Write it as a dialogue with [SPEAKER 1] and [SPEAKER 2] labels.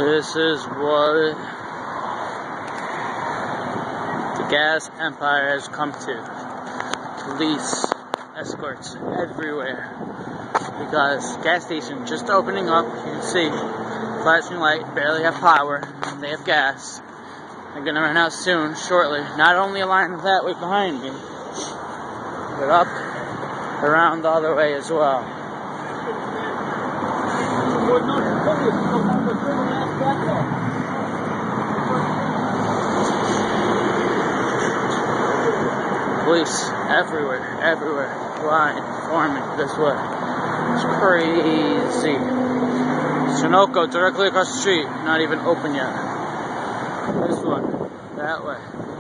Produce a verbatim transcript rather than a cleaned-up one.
[SPEAKER 1] This is what the gas empire has come to. Police escorts everywhere. Because gas station just opening up, you can see, flashing light, barely have power, they have gas. They're gonna run out soon, shortly. Not only a line that way behind me, but up, around the other way as well. Police everywhere, everywhere, line forming this way. It's crazy. Sunoco directly across the street, not even open yet. This one, that way.